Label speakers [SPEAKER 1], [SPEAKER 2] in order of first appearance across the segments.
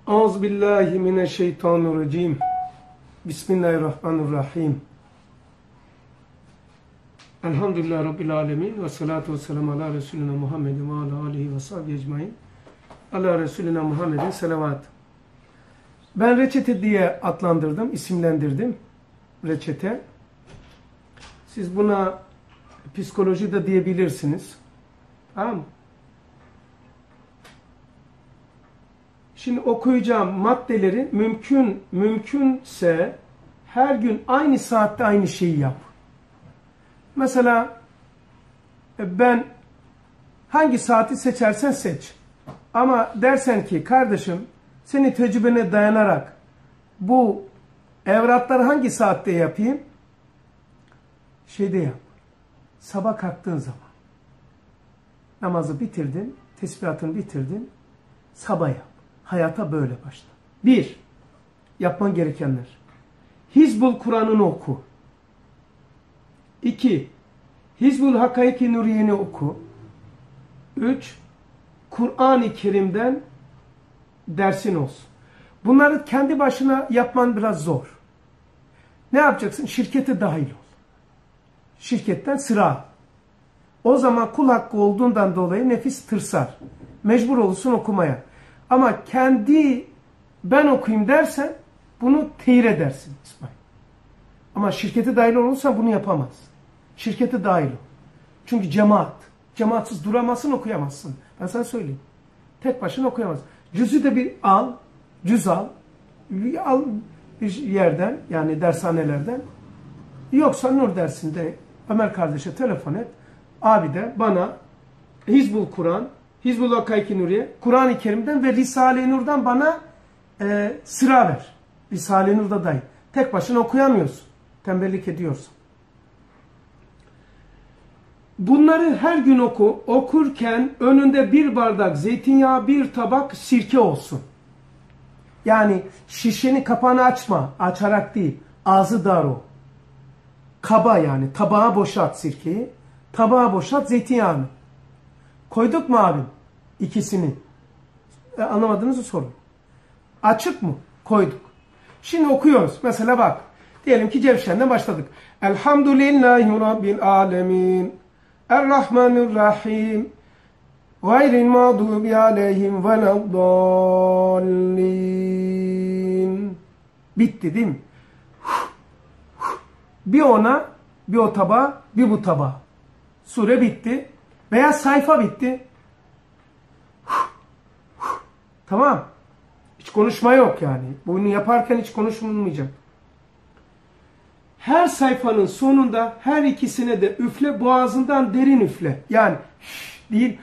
[SPEAKER 1] Euzubillahimineşşeytanirracim. Bismillahirrahmanirrahim. Elhamdülillahi Rabbil alemin. Ve salatu ve selamu ala Resulina Muhammedin ve ala alihi ve sahbihi ecmain. Ala Resulina Muhammedin selavat. Ben reçete diye adlandırdım, isimlendirdim. Reçete. Siz buna psikoloji de diyebilirsiniz. Tamam mı? Şimdi okuyacağım maddeleri mümkünse her gün aynı saatte aynı şeyi yap. Mesela ben hangi saati seçersen seç. Ama dersen ki kardeşim senin tecrübene dayanarak bu evratları hangi saatte yapayım? Şeyde yap. Sabah kalktığın zaman. Namazı bitirdin, tesbihatını bitirdin, sabah yap. Hayata böyle başla. 1. Yapman gerekenler. Hizbul Kur'an'ını oku. 2. Hizbul Hakaiki Nuriye'ni oku. 3. Kur'an-ı Kerim'den dersin olsun. Bunları kendi başına yapman biraz zor. Ne yapacaksın? Şirkete dahil ol. Şirketten sıra al. O zaman kul hakkı olduğundan dolayı nefis tırsar. Mecbur olursun okumaya. Ama ben okuyayım dersen bunu teyir edersin İsmail. Ama şirkete dahil olursan bunu yapamaz. Şirkete dahil ol. Çünkü cemaat. Cemaatsiz duramazsın, okuyamazsın. Ben sana söyleyeyim. Tek başına okuyamazsın. Cüzü de bir al. Cüz al. Al bir yerden, yani dershanelerden. Yoksa Nur dersinde Ömer kardeşe telefon et. Abi de bana Hizbul Kur'an, Hizbul Hakaiki Nuriye, Kur'an-ı Kerim'den ve Risale-i Nur'dan bana sıra ver. Risale-i Nur'da dahil. Tek başına okuyamıyorsun. Tembellik ediyorsun. Bunları her gün oku. Okurken önünde bir bardak zeytinyağı, bir tabak sirke olsun. Yani şişenin kapağını açma. Açarak değil. Ağzı dar o. Kaba yani. Tabağa boşalt sirkeyi. Tabağa boşalt zeytinyağını. Koyduk mu abim? İkisini. Anlamadığınızı sorun. Açık mı? Koyduk. Şimdi okuyoruz. Mesela bak. Diyelim ki Cevşen'den başladık. Elhamdülillahi Rabbil alemin. Errahmanirrahim. Gayril mağdubi aleyhim veleddallin. Bitti değil mi? Bir ona, bir o tabağa, bir bu tabağa. Sure bitti. Veya sayfa bitti. Tamam. Hiç konuşma yok yani. Bunu yaparken hiç konuşulmayacak. Her sayfanın sonunda her ikisine de üfle, boğazından derin üfle. Yani değil.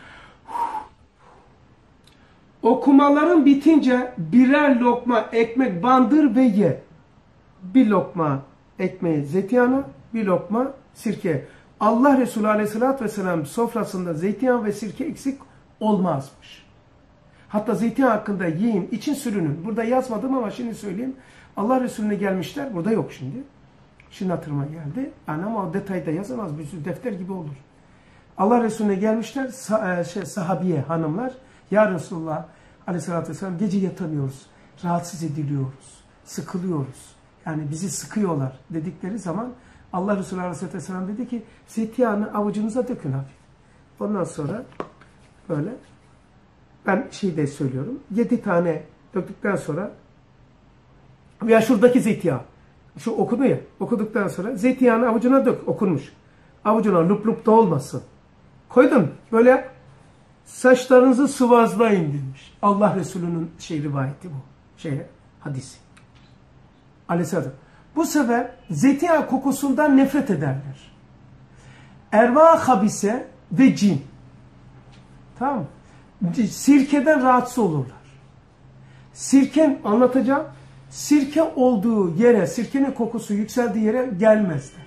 [SPEAKER 1] Okumaların bitince birer lokma ekmek bandır ve ye. Bir lokma ekmeği zeytinyağına, bir lokma sirke. Allah Resulü Aleyhisselatü Vesselam sofrasında zeytinyağı ve sirke eksik olmazmış. Hatta zeytinyağı hakkında yiyin, için sürünün. Burada yazmadım ama şimdi söyleyeyim. Allah Resulüne gelmişler. Burada yok şimdi. Şimdi hatırıma geldi. Yani ama o detayda yazamaz. Bir sürü defter gibi olur. Allah Resulüne gelmişler. Sahabiye hanımlar. Ya Resulullah Aleyhisselatü Vesselam gece yatamıyoruz. Rahatsız ediliyoruz. Sıkılıyoruz. Yani bizi sıkıyorlar dedikleri zaman Allah Resulü Aleyhisselatü Vesselam dedi ki zeytinyağını avucunuza dökün hafif. Ondan sonra böyle ben de söylüyorum. 7 tane döktükten sonra veya şuradaki zeytinyağı şu okudu ya, okuduktan sonra zeytinyağını avucuna dök, okunmuş. Avucuna lup lup da olmasın. Koydun böyle saçlarınızı sıvazlayın demiş. Allah Resulü'nün rivayeti bu. Hadisi. Aleyhisselam. Bu sefer zeytinyağı kokusundan nefret ederler. Erva habise ve cin. Tamam mı? Sirkeden rahatsız olurlar. Anlatacağım. Sirke olduğu yere, sirkenin kokusu yükseldiği yere gelmezler.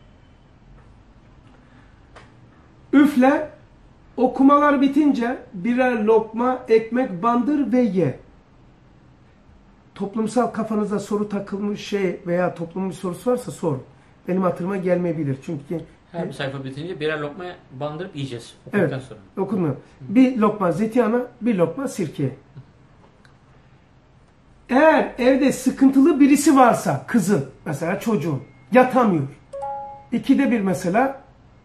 [SPEAKER 1] Üfle, okumalar bitince birer lokma ekmek bandır ve ye. Toplumsal kafanıza soru takılmış veya toplumun bir sorusu varsa sor. Benim hatırıma gelmeyebilir. Çünkü
[SPEAKER 2] her bir sayfa bitince birer lokma bandırıp yiyeceğiz. Okuduktan sonra.
[SPEAKER 1] Okumuyor. Bir lokma zeytinyağına, bir lokma sirke. Eğer evde sıkıntılı birisi varsa, kızın mesela, çocuğun yatamıyor. 2'de 1 mesela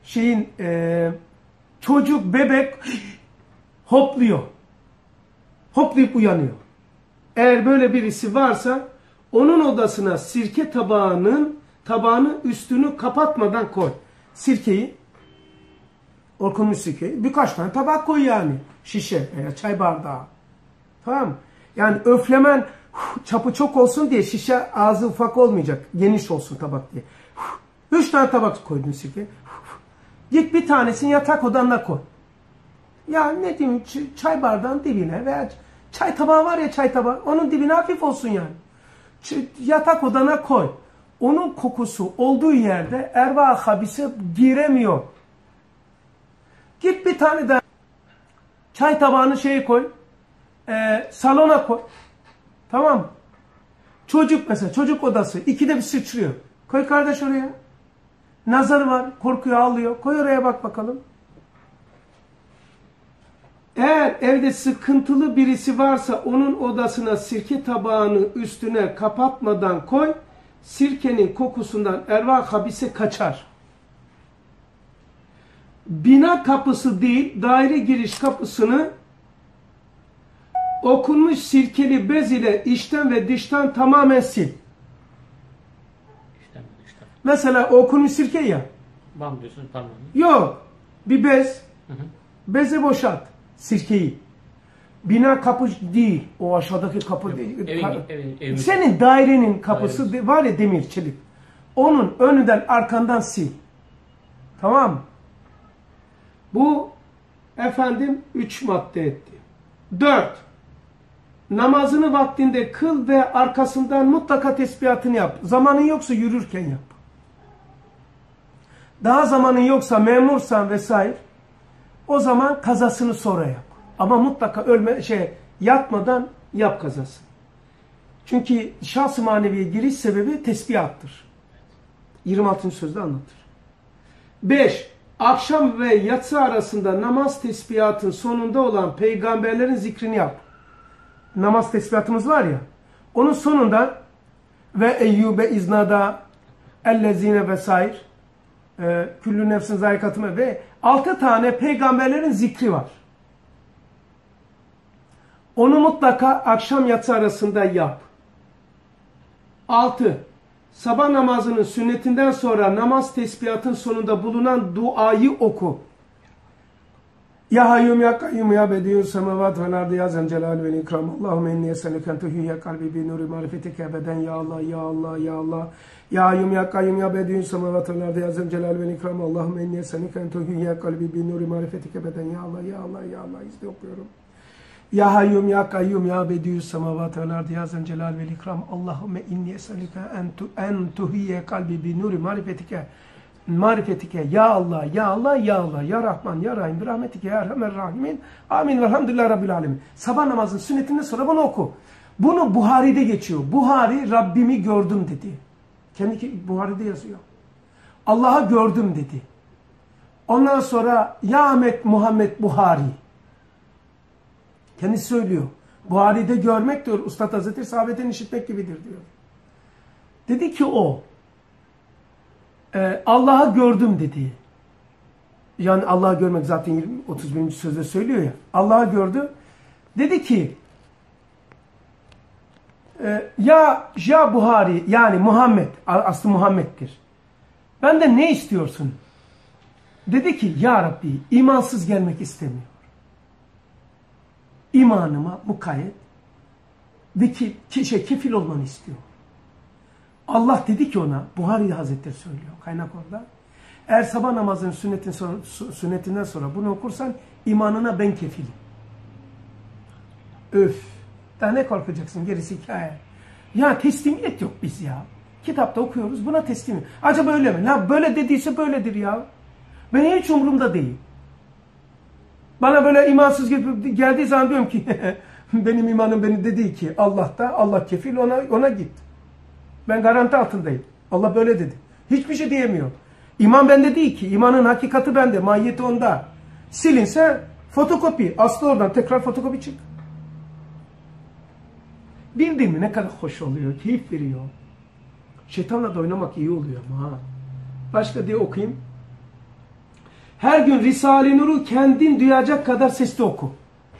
[SPEAKER 1] çocuk, bebek hopluyor. Hoplayıp uyanıyor. Eğer böyle birisi varsa onun odasına sirke tabağını üstünü kapatmadan koy. Sirkeyi, okunmuş sirkeyi, birkaç tane tabak koy yani. Şişe veya çay bardağı. Tamam mı? Yani öflemen çapı çok olsun diye şişe ağzı ufak olmayacak. Geniş olsun tabak diye. 3 tane tabak koydun sirke. Git bir tanesini yatak odanına koy. Ya ne diyeyim, çay bardağın dibine veya çay tabağı var ya, çay tabağı, onun dibine hafif olsun yani. Yatak odana koy. Onun kokusu olduğu yerde erva habise giremiyor. Git bir tane daha çay tabağını koy. Salona koy. Tamam mı? Çocuk mesela, çocuk odası 2'de 1 sıçrıyor. Koy kardeş oraya. Nazarı var, korkuyor, ağlıyor. Koy oraya, bak bakalım. Eğer evde sıkıntılı birisi varsa onun odasına sirke tabağını üstüne kapatmadan koy. Sirkenin kokusundan erva habise kaçar. Bina kapısı değil, daire giriş kapısını okunmuş sirkeli bez ile içten ve dıştan tamamen sil.
[SPEAKER 2] İçten.
[SPEAKER 1] Mesela okunmuş sirke ya.
[SPEAKER 2] Bam diyorsun parmağını.
[SPEAKER 1] Yok. Bir bez.
[SPEAKER 2] Hı hı.
[SPEAKER 1] Beze boşalt sirkeyi. Bina kapı değil. O aşağıdaki kapı değil.
[SPEAKER 2] Evin.
[SPEAKER 1] Senin dairenin kapısı var ya, demir, çelik. Onun önünden arkandan sil. Tamam mı? Bu 3 madde etti. 4. Namazını vaktinde kıl ve arkasından mutlaka tesbihatını yap. Zamanın yoksa yürürken yap. Daha zamanın yoksa, memursan vesaire, o zaman kazasını sonra yap. Ama mutlaka yatmadan yap kazasını. Çünkü şahs-ı maneviye giriş sebebi tesbihattır. 26. sözde anlatır. 5. Akşam ve yatsı arasında namaz tesbihatın sonunda olan peygamberlerin zikrini yap. Namaz tesbihatımız var ya, onun sonunda ve Eyyube iznada ellezine vesaire küllü nefsin zayikatime ve 6 tane peygamberlerin zikri var. Onu mutlaka akşam yatsı arasında yap. 6. Sabah namazının sünnetinden sonra namaz tesbihatın sonunda bulunan duayı oku. Ya Hayyum ya Kayyum ya Bediyyü semavat vel ardı ya Zencelal vel ikram. Allahümme inni eselüken tuhiyye kalbi bi nuri marifetike ebeden ya Allah ya Allah ya Allah. Ya Hayyum ya Kayyum ya Bediyyü semavat vel ardı ya Zencelal vel ikram. Allahümme inni eselüken tuhiyye kalbi bi nuri marifetike ebeden ya Allah ya Allah ya Allah. İşte okuyorum. Ya Hayyum ya Kayyum ya Bediyyü semavat vel ardı ya Zencelal vel ikram. Allahümme inni eselüke en tuhiyye kalbi bi nuri marifetike ya Allah ya Allah ya Allah ya Rahman ya Rahim rahmetike ya Erhamer Rahimin amin velhamdülillah Rabbil Alemin. Sabah namazının sünnetinden sonra bunu oku. Bunu Buhari'de geçiyor. Buhari Rabbimi gördüm dedi. Kendi Buhari'de yazıyor. Allah'ı gördüm dedi. Ondan sonra ya Ahmet Muhammed Buhari. Kendisi söylüyor. Buhari'de görmek diyor Üstad Hazretleri sahabeden işitmek gibidir diyor. Dedi ki o Allah'ı gördüm dedi. Yani Allah'ı görmek zaten 31. sözde söylüyor ya. Allah'ı gördü. Dedi ki ya Buhari yani Muhammed, aslı Muhammed'dir. Benden ne istiyorsun? Dedi ki ya Rabbi imansız gelmek istemiyor. İmanıma mukayyet ve kefil olmanı istiyor. Allah dedi ki ona, Buhari Hazretleri söylüyor, kaynak orada. Eğer sabah namazının sünnetinden sonra bunu okursan imanına ben kefilim. Öf! Daha ne korkacaksın, gerisi hikaye. Ya teslimiyet yok biz ya. Kitapta okuyoruz, buna teslimiyet. Acaba öyle mi? Ya böyle dediyse böyledir ya. Ben hiç umurumda değil. Bana böyle imansız geldiği zaman diyorum ki benim imanım beni dediği ki Allah'ta, Allah kefil, ona git. Ben garanti altındayım. Allah böyle dedi. Hiçbir şey diyemiyor. İman bende değil ki. İmanın hakikati bende. Mahiyeti onda. Silinse fotokopi. Aslı oradan tekrar fotokopi çık. Bildin mi ne kadar hoş oluyor, keyif veriyor. Şeytanla da oynamak iyi oluyor ama. Başka diye okuyayım. Her gün Risale-i Nur'u kendin duyacak kadar sesli oku.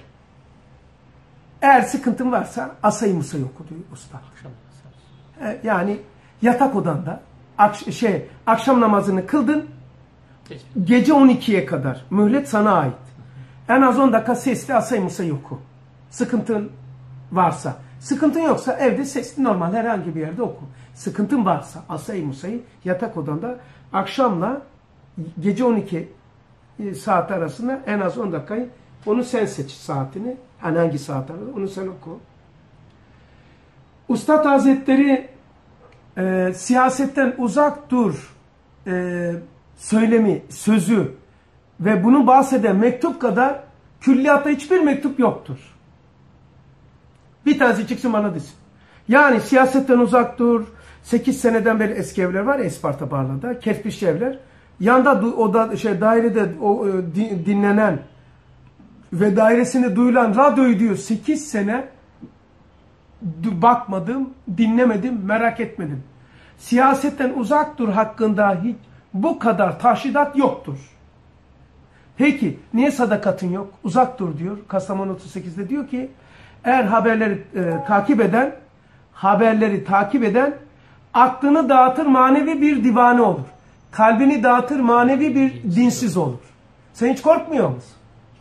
[SPEAKER 1] Eğer sıkıntın varsa Asay-ı Musa'yı oku diyor usta. Yani yatak odanda akşam namazını kıldın. Gece 12'ye kadar. Mühlet sana ait. En az 10 dakika sesli Asay-ı Musa'yı oku. Sıkıntın varsa. Sıkıntın yoksa evde sesli normal herhangi bir yerde oku. Sıkıntın varsa Asay-ı Musa'yı yatak odanda akşamla gece 12 saat arasında en az 10 dakikayı onu sen seç saatini. Hani hangi saat arasında onu sen oku. Üstad Hazretleri siyasetten uzak dur söylemi, sözü ve bunu bahseden mektup kadar külliyatta hiçbir mektup yoktur. Bir tanesi çıksın bana desin. Yani siyasetten uzak dur. 8 seneden beri eski evler var ya Isparta Barla'da. Kerpiçli evler. Yanda dairede dinlenen ve dairesinde duyulan radyoyu diyor 8 sene bakmadım, dinlemedim, merak etmedim. Siyasetten uzak dur hakkında hiç bu kadar taşidat yoktur. Peki niye sadakatın yok? Uzak dur diyor. Kastamonu 38'de diyor ki eğer haberleri takip eden aklını dağıtır manevi bir divane olur. Kalbini dağıtır manevi bir dinsiz olur. Sen hiç korkmuyor musun?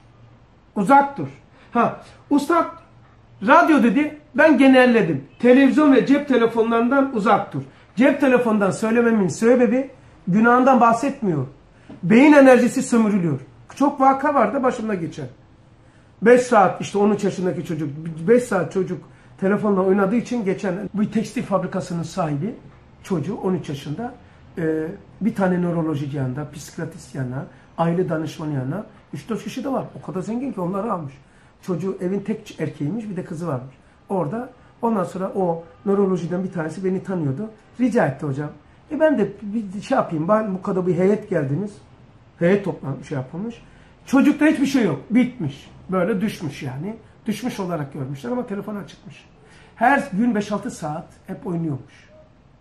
[SPEAKER 1] Uzak dur. Ustad radyo dedi, ben genelledim. Televizyon ve cep telefonlarından uzak dur. Cep telefonundan söylememin sebebi günahından bahsetmiyor. Beyin enerjisi sömürülüyor. Çok vaka var da başımda geçer. 5 saat işte 13 yaşındaki çocuk, 5 saat çocuk telefonla oynadığı için geçen bir tekstil fabrikasının sahibi çocuğu 13 yaşında bir tane nöroloji yanında, psikiyatrist yanına, aile danışmanı yanına 3-4 kişi de var. O kadar zengin ki onları almış. Çocuğu evin tek erkeğiymiş, bir de kızı varmış. Orada ondan sonra o nörolojiden bir tanesi beni tanıyordu. Rica etti hocam. Ben de bir şey yapayım. Bu kadar bir heyet geldiniz. Heyet toplanmış, yapılmış. Çocukta hiçbir şey yok. Bitmiş. Böyle düşmüş yani. Düşmüş olarak görmüşler ama telefona çıkmış. Her gün 5-6 saat hep oynuyormuş.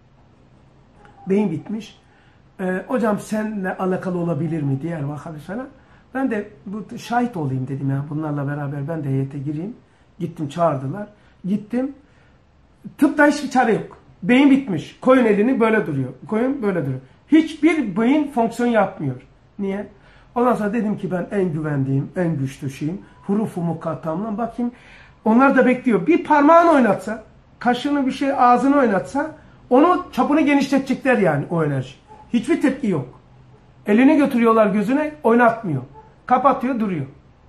[SPEAKER 1] Beyin bitmiş. Hocam seninle alakalı olabilir mi diğer vakalı sana. Ben de bu şahit olayım dedim ya. Bunlarla beraber ben de heyete gireyim. Gittim çağırdılar. Gittim. Tıpta hiçbir çare yok. Beyin bitmiş. Koyun elini böyle duruyor. Koyun böyle duruyor. Hiçbir beyin fonksiyon yapmıyor. Niye? Ondan sonra dedim ki ben en güvendiğim, en güçlü şeyim. Hurufu mukattamla bakayım. Onlar da bekliyor. Bir parmağını oynatsa, kaşını bir şey ağzını oynatsa onu çapını genişletecekler yani o enerji. Hiçbir tepki yok. Elini götürüyorlar gözüne oynatmıyor. Kapatıyor duruyor.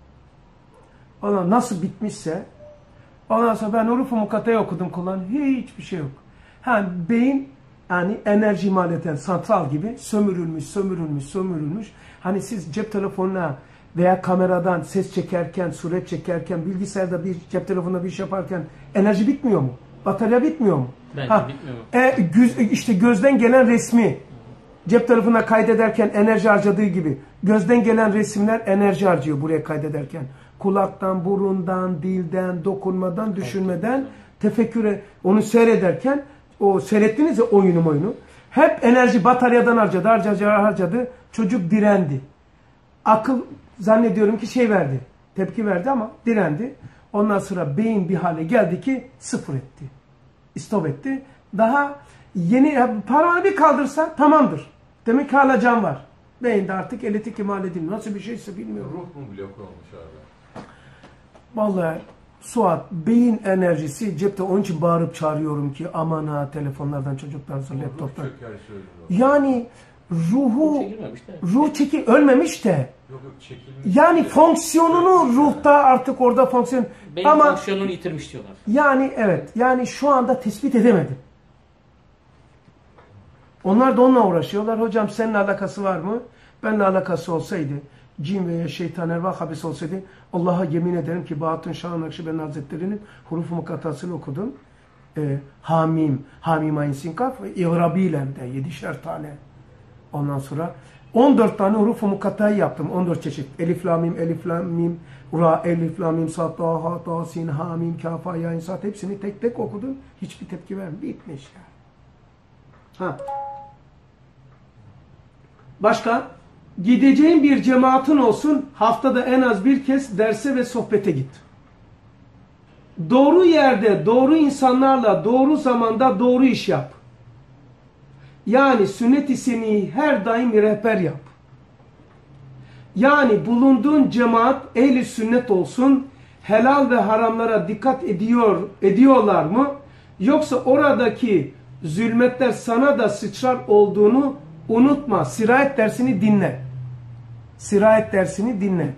[SPEAKER 1] Ondan nasıl bitmişse ondan sonra ben hurufu mukattayı okudum kullan. Hiçbir şey yok. Beyin yani enerji imal eden santral gibi sömürülmüş. Hani siz cep telefonuna veya kameradan ses çekerken, suret çekerken, bilgisayarda bir cep telefonunda bir iş yaparken enerji bitmiyor mu? Batarya bitmiyor mu?
[SPEAKER 2] Bence bitmiyor mu?
[SPEAKER 1] İşte gözden gelen resmi cep telefonuna kaydederken enerji harcadığı gibi gözden gelen resimler enerji harcıyor buraya kaydederken. Kulaktan, burundan, dilden, dokunmadan, düşünmeden, tefekküre onu seyrederken o seyrettiniz ya oyunu. Hep enerji bataryadan harcadı. Çocuk direndi. Akıl zannediyorum ki verdi. Tepki verdi ama direndi. Ondan sonra beyin bir hale geldi ki sıfır etti. İstop etti. Daha yeni parmağını bir kaldırsa tamamdır. Demek ki hala can var. Beyinde artık elektrik imal edilmiyor. Nasıl bir şeyse bilmiyorum.
[SPEAKER 3] Ruh mu blok olmuş abi?
[SPEAKER 1] Vallahi Suat, beyin enerjisi cepte, onun için bağırıp çağırıyorum ki aman ha telefonlardan, çocuklardan, laptoptan. Yani ruh ölmemiş de.
[SPEAKER 3] Yok çekilmiş.
[SPEAKER 1] Yani fonksiyonunu ruhta artık orada fonksiyon.
[SPEAKER 2] Beyin
[SPEAKER 1] ama
[SPEAKER 2] fonksiyonunu yitirmiş diyorlar.
[SPEAKER 1] Yani evet. Yani şu anda tespit edemedim. Onlar da onunla uğraşıyorlar. Hocam seninle alakası var mı? Benimle alakası olsaydı, cin veya şeytan ervah habis olsaydı, Allah'a yemin ederim ki Bahattin Şah Nakşibendi Hazretleri'nin hurufu mukattasını okudum. Hamim Ayn Sin Kaf ve İğrabiyle de 7'şer tane. Ondan sonra 14 tane huruf-u mukatta'yı yaptım. 14 çeşit. Elif, la, mim, elif, la, mim, ra, elif, la, mim, sad, ta, ha, ta, sin, ha, mim, kaf, ha, ya, insat. Hepsini tek tek okudum. Hiçbir tepki vermedi. Bitmiş ya. Ha. Başka? Gideceğin bir cemaatin olsun. Haftada en az bir kez derse ve sohbete git. Doğru yerde, doğru insanlarla, doğru zamanda doğru iş yap. Yani sünnet-i seniyi her daim rehber yap. Yani bulunduğun cemaat ehli sünnet olsun, helal ve haramlara dikkat ediyorlar mı? Yoksa oradaki zulmetler sana da sıçrar olduğunu unutma. Sirayet dersini dinle. Sirayet dersini dinle.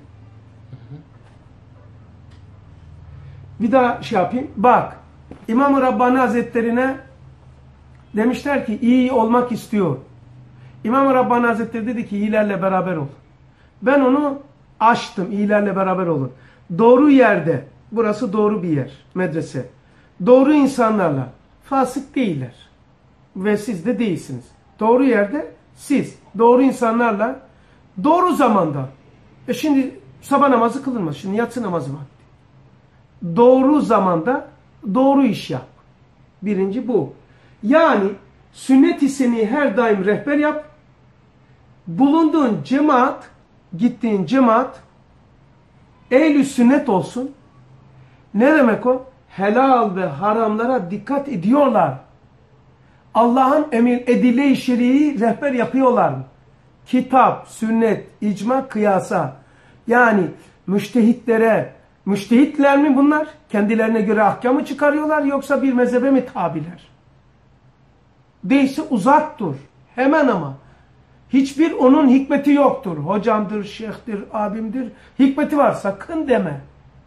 [SPEAKER 1] Bir daha şey yapayım. Bak, İmam-ı Rabbani Hazretlerine demişler ki iyi olmak istiyor. İmam-ı Rabbani Hazretleri dedi ki iyilerle beraber ol. Ben onu açtım. İyilerle beraber olun. Doğru yerde. Burası doğru bir yer. Medrese. Doğru insanlarla. Fasık değiller. Ve siz de değilsiniz. Doğru yerde siz. Doğru insanlarla. Doğru zamanda. Şimdi sabah namazı kılınmaz. Şimdi yatsı namazı var. Doğru zamanda doğru iş yap. Birinci bu. Yani sünnet-i seniyi her daim rehber yap. Bulunduğun cemaat, gittiğin cemaat ehl-i sünnet olsun. Ne demek o? Helal ve haramlara dikkat ediyorlar. Allah'ın emir edile-i şer'iyi rehber yapıyorlar mı? Kitap, sünnet, icma, kıyasa. Yani müştehitler mi bunlar? Kendilerine göre ahkamı çıkarıyorlar yoksa bir mezhebe mi tabiler? Değilse uzak dur. Hemen ama. Hiçbir onun hikmeti yoktur. Hocamdır, şeyhtir, abimdir. Hikmeti var. Sakın deme.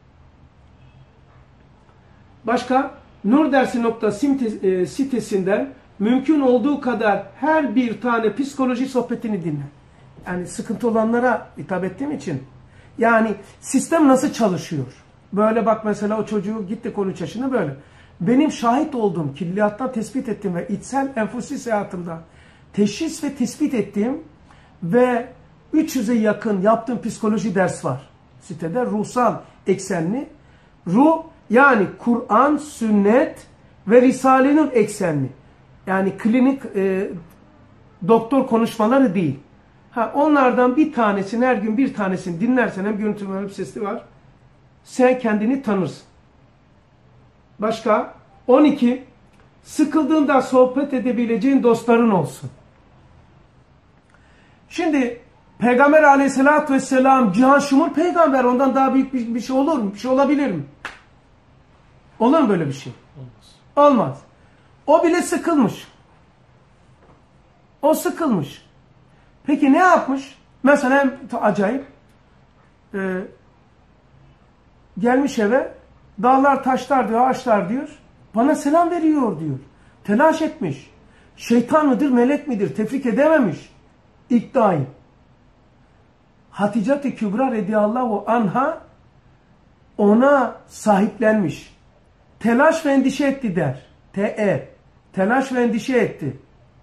[SPEAKER 1] Başka? Nurdersi.com sitesinden mümkün olduğu kadar her bir tane psikoloji sohbetini dinle. Yani sıkıntı olanlara hitap ettiğim için. Yani sistem nasıl çalışıyor? Böyle bak mesela o çocuğu gitti 13 yaşında böyle. Benim şahit olduğum, külliyattan tespit ettiğim ve içsel enfusi hayatımda teşhis ve tespit ettiğim ve 300'e yakın yaptığım psikoloji ders var. Sitede ruhsal eksenli. Ruh yani Kur'an, sünnet ve Risale-i eksenli. Yani klinik doktor konuşmaları değil. Onlardan bir tanesini her gün bir tanesini dinlersen hem görüntülü hem sesli var. Sen kendini tanırsın. Başka? 12. Sıkıldığında sohbet edebileceğin dostların olsun. Şimdi Peygamber aleyhissalatü vesselam cihan şumul peygamber. Ondan daha büyük bir şey olur mu? Bir şey olabilir mi? Olur mu böyle bir şey? Olmaz. Olmaz. O bile sıkılmış. O sıkılmış. Peki ne yapmış? Mesela acayip gelmiş eve dağlar, taşlar diyor, ağaçlar diyor. Bana selam veriyor diyor. Telaş etmiş. Şeytan mıdır, melek midir? Tefrik edememiş. İddiayı. Hatice-i Kübra radıyallahu anha ona sahiplenmiş. Telaş ve endişe etti der. Telaş ve endişe etti.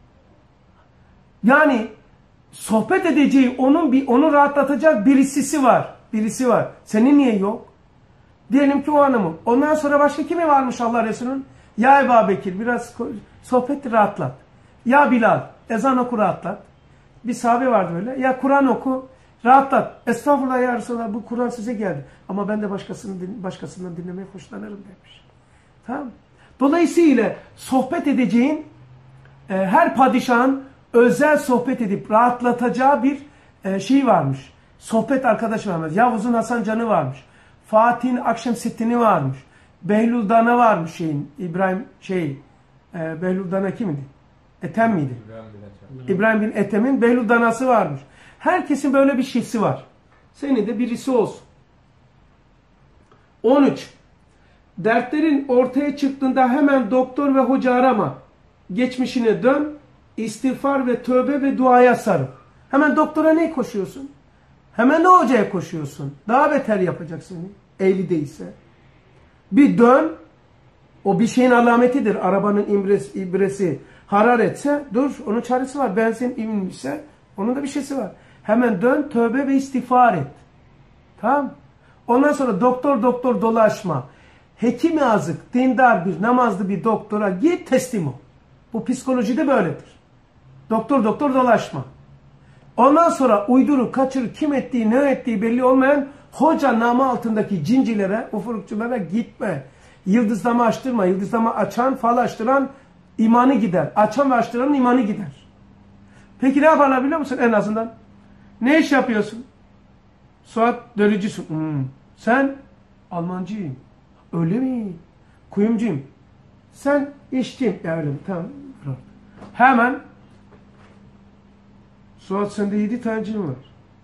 [SPEAKER 1] Yani sohbet edeceği, onu rahatlatacak birisisi var. Birisi var. Senin niye yok? Diyelim ki o hanımı. Ondan sonra başka kimi varmış Allah Resulü'nün? Ya Ebu Bekir biraz sohbeti rahatlat. Ya Bilal ezan oku rahatlat. Bir sahabe vardı böyle. Ya Kur'an oku rahatlat. Estağfurullah ya Resulallah bu Kur'an size geldi. Ama ben de başkasından dinlemeye hoşlanırım demiş. Tamam. Dolayısıyla sohbet edeceğin her padişahın özel sohbet edip rahatlatacağı bir şey varmış. Sohbet arkadaşı varmış. Yavuz'un Hasan Can'ı varmış. Fatih'in Akşemseddin'i varmış. Behlül Dana varmış Behlül Dana kimdi? Ethem miydi? İbrahim bin Ethem'in Behlül Danası varmış. Herkesin böyle bir şeysi var. Senin de birisi olsun. 13. Dertlerin ortaya çıktığında hemen doktor ve hoca arama. Geçmişine dön. İstiğfar ve tövbe ve duaya sarıl. Hemen doktora ne koşuyorsun? Hemen de hocaya koşuyorsun. Daha beter yapacak seni. Ehli değilse. Bir dön. O bir şeyin alametidir. Arabanın ibresi hararetse dur. Onun çaresi var. Benzin inmişse Onun da bir şeysi var. Hemen dön, tövbe ve istiğfar et. Tamam. Ondan sonra doktor dolaşma. Hekimi azık, dindar bir, namazlı bir doktora git, teslim ol. Bu psikolojide böyledir. Doktor dolaşma. Ondan sonra uyduru, kaçır, kim ettiği, ne ettiği belli olmayan hoca namı altındaki cincilere, ufurukçulara gitme. Yıldızlama açtırma. Yıldızlama açan, fal açtıran imanı gider. Açan ve açtıran imanı gider. Peki ne yaparlar biliyor musun en azından? Ne iş yapıyorsun? Suat dölücüsün. Sen Almancıyım. Öyle mi? Kuyumcuyum. Sen işçiyim. Ya öyle mi? Tamam. Hemen Suat sende 7 tane cin var.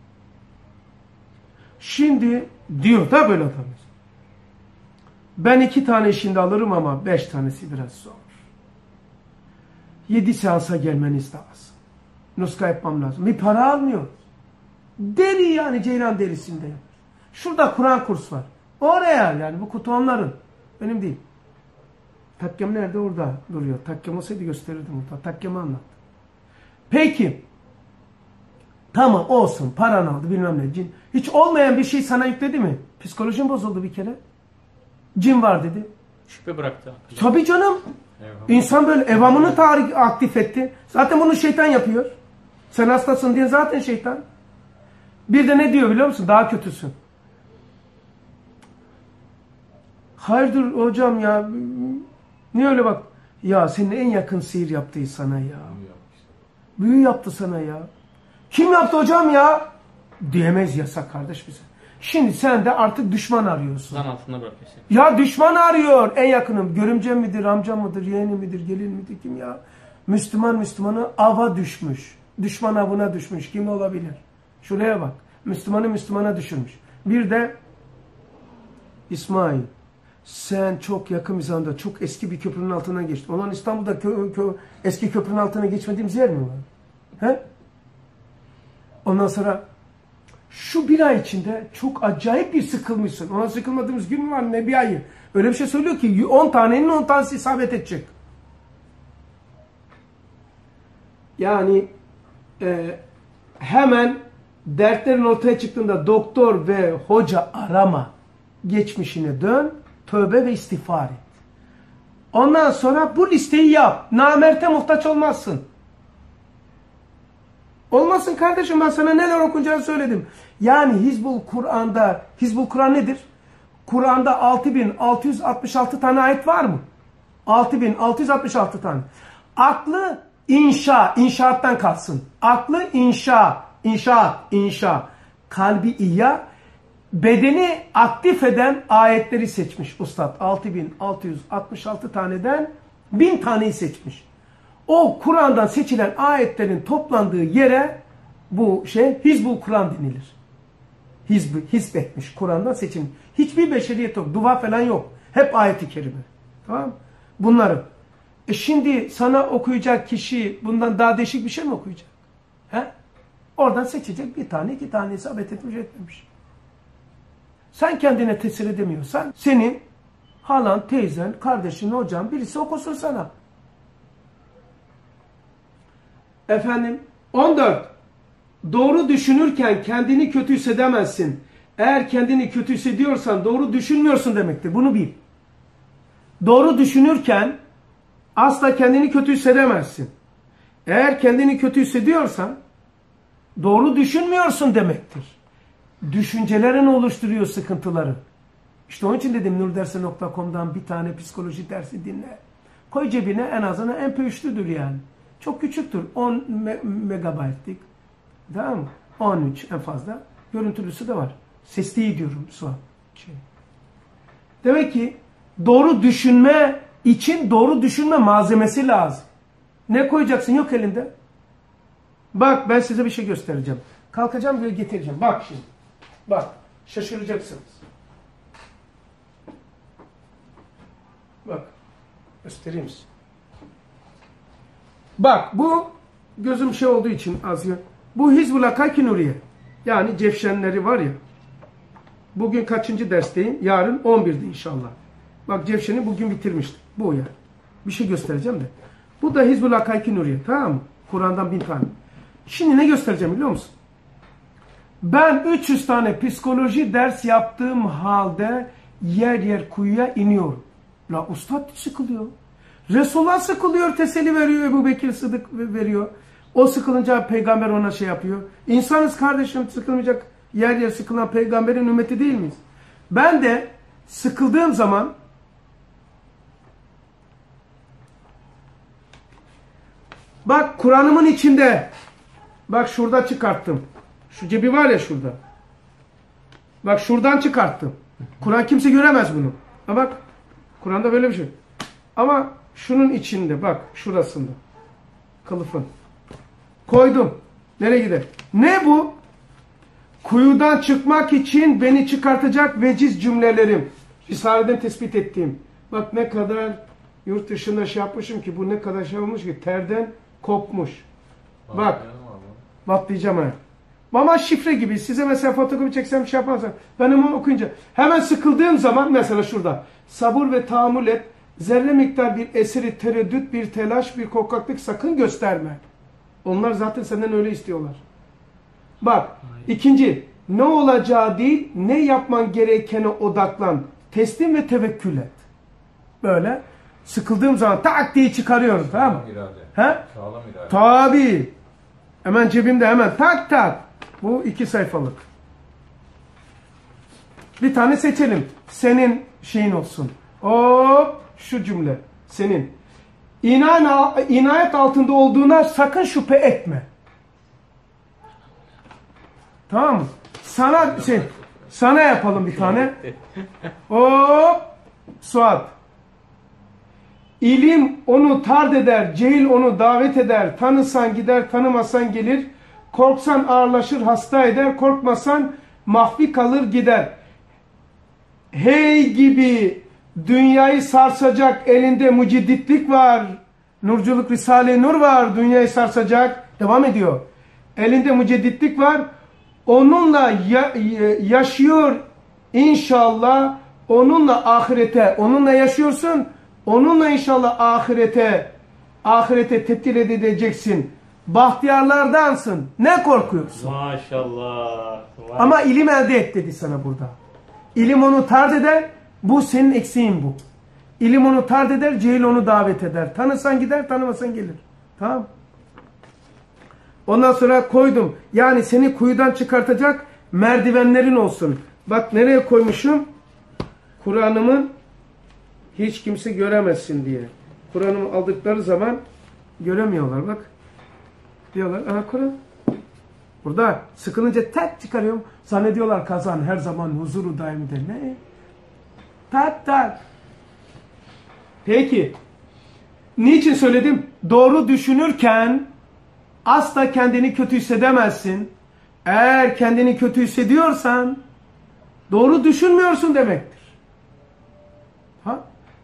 [SPEAKER 1] Şimdi diyor da böyle adam. Ben 2 tane şimdi alırım ama 5 tanesi biraz zor. 7 seansa gelmeniz lazım. Nuska yapmam lazım. Bir para almıyor. Deri yani ceylan derisinde. Şurada Kur'an kurs var. Oraya yani bu kutu onların. Benim değil. Takkem nerede? Orada duruyor. Takkem olsaydı gösterirdim orada. Takkemi anlat. Peki. Tamam olsun. Paran aldı bilmem ne. Cin. Hiç olmayan bir şey sana yükledi mi? Psikolojin bozuldu bir kere. Cin var dedi.
[SPEAKER 2] Şüphe bıraktı.
[SPEAKER 1] Tabii canım. İnsan böyle evamını aktif etti. Zaten bunu şeytan yapıyor. Sen hastasın diye zaten şeytan. Bir de ne diyor biliyor musun? Daha kötüsün. Hayırdır hocam ya? Niye öyle bak? Ya senin en yakın sihir yaptığı sana ya. Büyü yaptı sana ya. Kim yaptı hocam ya? Diyemez yasak kardeş bize. Şimdi sen de artık düşman arıyorsun.
[SPEAKER 2] Zan altında bırakıyorsun.
[SPEAKER 1] Ya düşman arıyor. En yakınım. Görümcem midir, amcam mıdır, yeğenim midir, gelin midir, kim ya? Müslümanı ava düşmüş. Düşman avına düşmüş. Kim olabilir? Şuraya bak. Müslümana düşürmüş. Bir de İsmail. Sen çok yakın bir zamanda çok eski bir köprünün altından geçtin. Olan İstanbul'da eski köprünün altına geçmediğimiz yer mi var? He? Ondan sonra şu bir ay içinde çok acayip bir sıkılmışsın. Ona sıkılmadığımız gün mü var ne bir ayı? Öyle bir şey söylüyor ki 10 tanenin 10 tanesi isabet edecek. Yani hemen dertlerin ortaya çıktığında doktor ve hoca arama. Geçmişine dön, tövbe ve istiğfar et. Ondan sonra bu listeyi yap. Namerte muhtaç olmazsın. Olmasın kardeşim, ben sana neler okunacağını söyledim. Yani Hizbul Kur'an nedir? Kur'an'da 6666 tane ayet var mı? 6666 tane. Aklı inşaattan kalsın. Aklı inşa. Kalbi İya, bedeni aktif eden ayetleri seçmiş Ustad. 6666 taneden 1000 taneyi seçmiş. O Kur'an'dan seçilen ayetlerin toplandığı yere bu Hizbul Kur'an denilir. Hizbetmiş. Kur'an'dan seçilmiş. Hiçbir beşeriyet yok. Dua falan yok. Hep ayet-i kerime. Tamam. Bunları. Şimdi sana okuyacak kişi bundan daha değişik bir şey mi okuyacak? He? Oradan seçecek bir tane, 2 tane isabet etmiş etmemiş. Sen kendine tesir edemiyorsan senin halan, teyzen, kardeşin, hocan birisi okusun sana. Efendim 14. Doğru düşünürken kendini kötü hissedemezsin. Eğer kendini kötü hissediyorsan doğru düşünmüyorsun demektir. Bunu bil. Doğru düşünürken asla kendini kötü hissedemezsin. Eğer kendini kötü hissediyorsan doğru düşünmüyorsun demektir. Düşüncelerin oluşturuyor sıkıntıları. İşte onun için dedim nurdersi.com'dan bir tane psikoloji dersi dinle. Koy cebine, en azından MP3'lüdür yani. Çok küçüktür. 10 megabaytlık. Tamam mı? 13 en fazla. Görüntülüsü de var. Sesli diyorum şu an. Demek ki doğru düşünme için doğru düşünme malzemesi lazım. Ne koyacaksın? Yok elinde. Bak ben size bir şey göstereceğim. Kalkacağım ve getireceğim. Bak şimdi. Bak. Şaşıracaksınız. Bak. Göstereyim size. Bak bu gözüm olduğu için az ya. Bu Hizbul Hakaki Nuriye. Yani Cevşenleri var ya. Bugün kaçıncı dersteyim? Yarın 11'de inşallah. Bak Cevşen'i bugün bitirmiştim. Bu yani. Bir şey göstereceğim de. Bu da Hizbul Hakaki Nuriye. Tamam mı? Kur'an'dan 1000 tane. Şimdi ne göstereceğim biliyor musun? Ben 300 tane psikoloji ders yaptığım halde yer yer kuyuya iniyorum. La ustad sıkılıyor. Resulullah sıkılıyor, teselli veriyor, Ebu Bekir Sıddık veriyor. O sıkılınca peygamber ona şey yapıyor. İnsanız kardeşim, sıkılmayacak yer yer sıkılan peygamberin ümmeti değil miyiz? Ben de sıkıldığım zaman bak Kur'an'ımın içinde, bak şurada çıkarttım. Şu cebi var ya şurada. Bak şuradan çıkarttım. Kur'an kimse göremez bunu. Ama bak Kur'an'da böyle bir şey. Ama şunun içinde bak şurasında. Kılıfın. Koydum. Nereye gider? Ne bu? Kuyudan çıkmak için beni çıkartacak veciz cümlelerim. Risale'den tespit ettiğim. Bak ne kadar yurt dışında şey yapmışım ki bu ne kadar şey olmuş ki terden kopmuş. Bak. Batlayacağım ha. Ama şifre gibi. Size mesela fotokopi çeksem şey yapmazsam. Ben onu okuyunca hemen sıkıldığım zaman mesela şurada. Sabır ve tahammül et. Zerre miktar bir eseri, tereddüt, bir telaş, bir korkaklık sakın gösterme. Onlar zaten senden öyle istiyorlar. Bak. İkinci. Ne olacağı değil, ne yapman gerekene odaklan. Teslim ve tevekkül et. Böyle. Sıkıldığım zaman tak diye çıkarıyorum. Tamam mı? He?
[SPEAKER 3] Sağlam irade.
[SPEAKER 1] Tabii. Hemen cebimde hemen tak tak. Bu 2 sayfalık. Bir tane seçelim. Senin şeyin olsun. Hop şu cümle. Senin. İnayet altında olduğuna sakın şüphe etme. Tamam mı? Sana yapalım bir tane. Hop. Suat. İlim onu tard eder, cehil onu davet eder. Tanısan gider, tanımasan gelir. Korksan ağırlaşır, hasta eder. Korkmasan mahfi kalır gider. Hey gibi dünyayı sarsacak elinde mücedditlik var. Nurculuk Risale-i Nur var. Dünyayı sarsacak. Devam ediyor. Elinde mücedditlik var. Onunla yaşıyor inşallah. Onunla ahirete. Onunla yaşıyorsun. Onunla inşallah ahirete tebdil edeceksin. Bahtiyarlardansın. Ne korkuyorsun?
[SPEAKER 2] Maşallah.
[SPEAKER 1] Ama ilim elde et dedi sana burada. İlim onu tard eder. Bu senin eksiğin bu. İlim onu tard eder. Cehil onu davet eder. Tanısan gider, tanımasan gelir. Tamam. Ondan sonra koydum. Yani seni kuyudan çıkartacak merdivenlerin olsun. Bak nereye koymuşum? Kur'an'ımın hiç kimse göremezsin diye. Kur'an'ımı aldıkları zaman göremiyorlar bak. Diyorlar aha Kur'an. Burada sıkılınca tak çıkarıyorum. Zannediyorlar kazan her zaman huzuru daimidir. Ne? Tak tak. Peki. Niçin söyledim? Doğru düşünürken asla kendini kötü hissedemezsin. Eğer kendini kötü hissediyorsan doğru düşünmüyorsun demektir. Ha?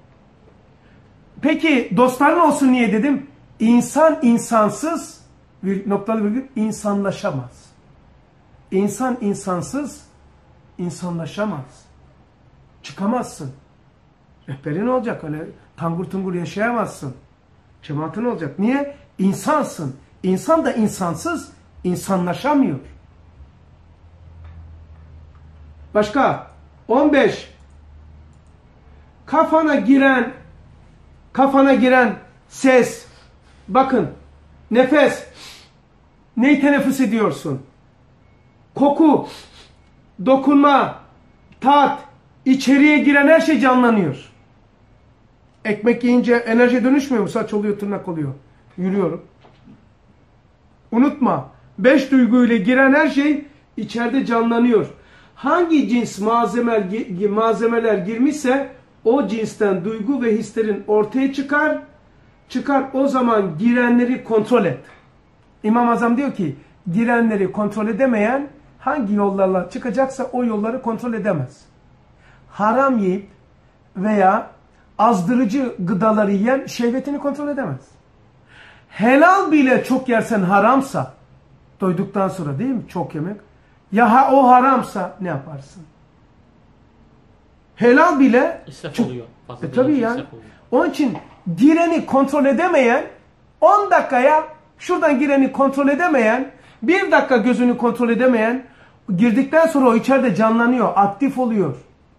[SPEAKER 1] Peki dostların olsun niye dedim? İnsan insansız noktalı virgül insanlaşamaz. İnsan insansız insanlaşamaz. Çıkamazsın. Rehberin olacak. Öyle tangur tungur yaşayamazsın. Cemaatin olacak. Niye? İnsansın. İnsan da insansız insanlaşamıyor. Başka? 15. Kafana giren ses. Bakın. Nefes. Neyi teneffüs ediyorsun? Koku. Dokunma. Tat. İçeriye giren her şey canlanıyor. Ekmek yiyince enerji dönüşmüyor mu? Saç oluyor, tırnak oluyor. Yürüyorum. Unutma. 5 duyguyla giren her şey içeride canlanıyor. Hangi cins malzemeler girmişse o cinsten duygu ve hislerin ortaya çıkar. O zaman girenleri kontrol et. İmam Azam diyor ki girenleri kontrol edemeyen hangi yollarla çıkacaksa o yolları kontrol edemez. Haram yiyip veya azdırıcı gıdaları yiyen şehvetini kontrol edemez. Helal bile çok yersen haramsa, doyduktan sonra değil mi çok yemek? Ya o haramsa ne yaparsın? Helal bile
[SPEAKER 2] İsraf
[SPEAKER 1] çok,
[SPEAKER 2] oluyor.
[SPEAKER 1] Tabii yani. Onun için direni kontrol edemeyen 10 dakikaya Şuradan gireni kontrol edemeyen, bir dakika gözünü kontrol edemeyen, girdikten sonra o içeride canlanıyor, aktif oluyor.